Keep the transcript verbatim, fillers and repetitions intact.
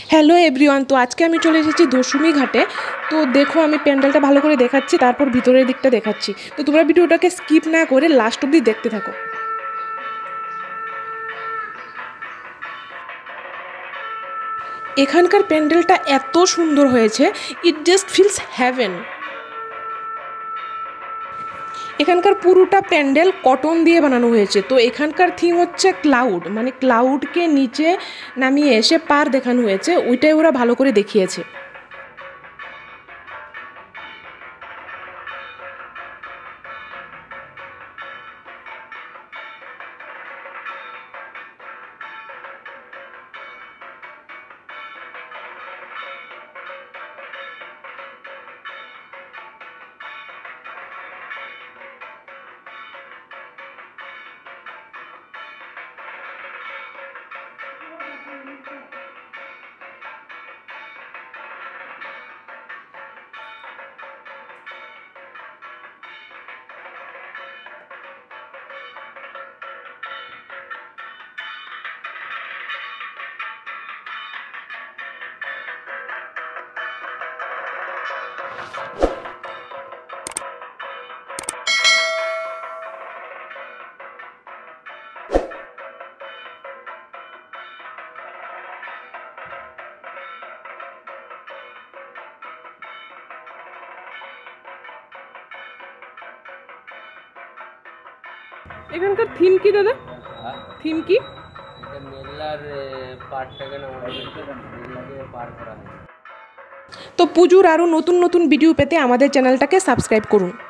Hello everyone, তো আজকে আমি চলে এসেছি দশমী ঘাটে। তো দেখো, আমি প্যান্ডেলটা ভালো করে দেখাচ্ছি, তারপর ভিতরের দিকটা দেখাচ্ছি। তো তোমরা ভিডিওটাকে স্কিপ না করে লাস্ট অবধি দেখতে থাকো। এখানকার প্যান্ডেলটা এত সুন্দর হয়েছে, ইট জাস্ট ফিলস হ্যাভেন। এখানকার পুরোটা প্যান্ডেল কটন দিয়ে বানানো হয়েছে। তো এখানকার থিম হচ্ছে ক্লাউড, মানে ক্লাউডকে নিচে নামিয়ে এসে পার দেখানো হয়েছে, ওইটাই ওরা ভালো করে দেখিয়েছে। এখানকার থিম কি দাদা? থিম কি? মেলার পার্টটাকে না মেলাকে পার করা হয়। তো পুজোর আরও নতুন নতুন ভিডিও পেতে আমাদের চ্যানেলটাকে সাবস্ক্রাইব করুন।